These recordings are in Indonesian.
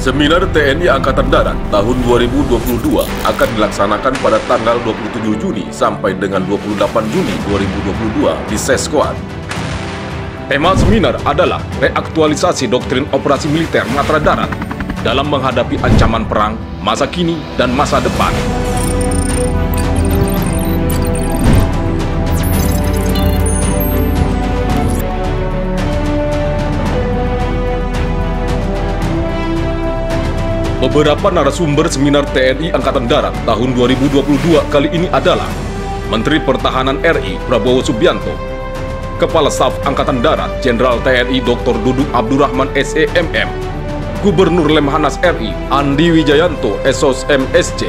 Seminar TNI Angkatan Darat tahun 2022 akan dilaksanakan pada tanggal 27 Juni sampai dengan 28 Juni 2022 di Seskoat. Tema seminar adalah reaktualisasi doktrin operasi militer Matra Darat dalam menghadapi ancaman perang, masa kini, dan masa depan. Beberapa narasumber seminar TNI Angkatan Darat tahun 2022 kali ini adalah Menteri Pertahanan RI Prabowo Subianto, Kepala Staf Angkatan Darat Jenderal TNI Dr. Dudung Abdurrahman SEMM, Gubernur Lemhanas RI Andi Wijayanto SOS MSC,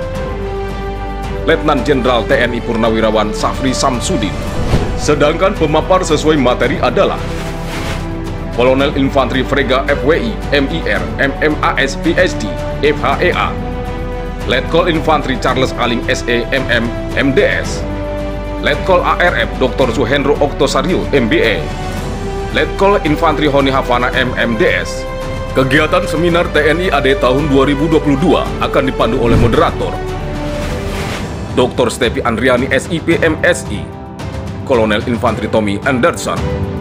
Letnan Jenderal TNI Purnawirawan Safri Samsudin. Sedangkan pemapar sesuai materi adalah Kolonel Infanteri Frega FWI, MIR, MMAS PhD, FHEA, Letkol Infanteri Charles Aling SE, MM, MDS, Letkol ARF Dr. Suhendro Oktosario, MBA, Letkol Infanteri Honi Havana, MMDS. Kegiatan seminar TNI AD tahun 2022 akan dipandu oleh moderator Dr. Stepi Andriani SIP MSI, Kolonel Infanteri Tommy Anderson,